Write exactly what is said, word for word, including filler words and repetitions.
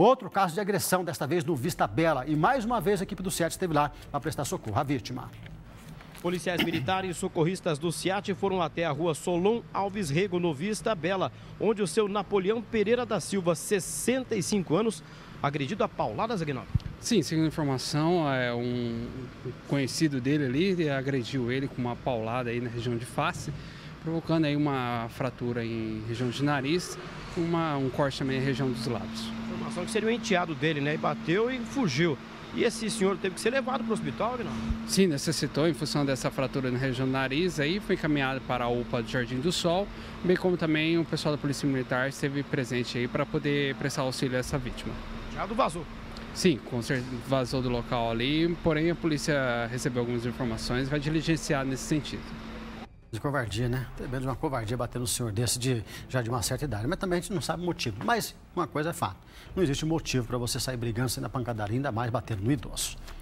Outro caso de agressão, desta vez no Vista Bela. E mais uma vez a equipe do SEAT esteve lá para prestar socorro à vítima. Policiais militares e socorristas do SEAT foram até a rua Solon Alves Rego, no Vista Bela, onde o seu Napoleão Pereira da Silva, sessenta e cinco anos, agredido a pauladas, Aguinaldo. Sim, segundo a informação, é um conhecido dele ali agrediu ele com uma paulada aí na região de face, provocando aí uma fratura em região de nariz, uma, um corte também na região dos lábios. Informação que seria um enteado dele, né? E bateu e fugiu. E esse senhor teve que ser levado para o hospital, Aguinaldo? Sim, necessitou, em função dessa fratura na região do nariz, aí foi encaminhado para a U P A do Jardim do Sol, bem como também o pessoal da Polícia Militar esteve presente aí para poder prestar auxílio a essa vítima. O enteado vazou? Sim, com certeza vazou do local ali, porém a polícia recebeu algumas informações e vai diligenciar nesse sentido. De covardia, né? Tem menos uma covardia bater no senhor desse de, já de uma certa idade. Mas também a gente não sabe o motivo. Mas uma coisa é fato. Não existe motivo para você sair brigando, saindo na pancadaria, ainda mais batendo no idoso.